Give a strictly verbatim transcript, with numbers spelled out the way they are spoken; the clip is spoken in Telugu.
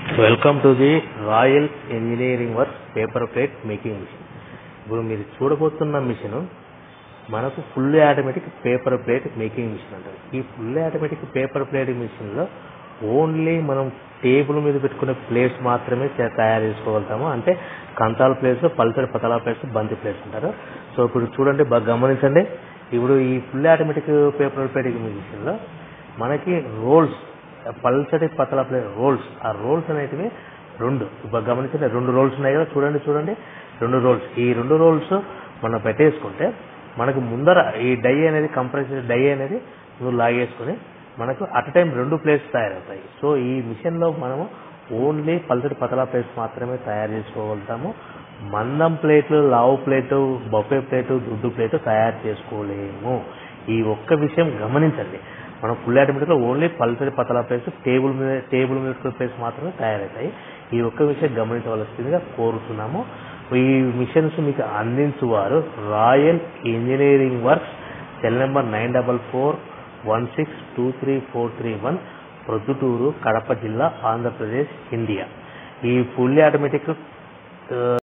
Welcome to the Royal Engineering Works paper plate making machine. ఇప్పుడు మీరు చూడబోతున్న మిషన్ మనకు full automatic paper plate making machine అంటారు. ఈ ఫుల్ ఆటోమేటిక్ పేపర్ ప్లేట్ మిషన్లో ఓన్లీ మనం టేబుల్ మీద పెట్టుకునే ప్లేట్స్ మాత్రమే తయారు చేసుకోగలుగుతాము. అంటే కంతాల ప్లేట్స్, పల్సర్ పతలా ప్లేట్స్, బంతి ప్లేట్స్ అంటారు. సో ఇప్పుడు చూడండి, బాగా గమనించండి. ఇప్పుడు ఈ ఫుల్ ఆటోమేటిక్ పేపర్ ప్లేట్ మిషన్లో మనకి రోల్స్, పల్సటి పతలా ప్లేట్ రోల్స్, ఆ రోల్స్ అనేటివి రెండు గమనించండి. రెండు రోల్స్ ఉన్నాయి కదా, చూడండి చూడండి రెండు రోల్స్. ఈ రెండు రోల్స్ మనం పెట్టేసుకుంటే మనకు ముందర ఈ డై అనేది కంప్రెసర్ డై అనేది నువ్వు లాగేసుకుని మనకు అట్ టైం రెండు ప్లేట్స్ తయారవుతాయి. సో ఈ మిషన్లో మనము ఓన్లీ పల్సటి పతలా ప్లేట్స్ మాత్రమే తయారు చేసుకోగలుగుతాము. మందం ప్లేట్లు, లావు ప్లేటు, బఫే ప్లేటు, దుడ్డు ప్లేటు తయారు చేసుకోలేము. ఈ ఒక్క విషయం గమనించండి. మనం ఫుల్ ఆటోమేటిక్లో ఓన్లీ పల్సటి పతలా ప్లేట్స్, టేబుల్ మీద టేబుల్ మీద ప్లేట్స్ మాత్రమే తయారవుతాయి. ఈ ఒక్క విషయం గమనించవలసిందిగా కోరుతున్నాము. ఈ మిషన్స్ మీకు అందించువారు Royal Engineering Works, cell number nine double four one six two three four three one, Proddatur, Kadapa జిల్లా, ఆంధ్రప్రదేశ్, ఇండియా. ఈ ఫుల్ ఆటోమేటిక్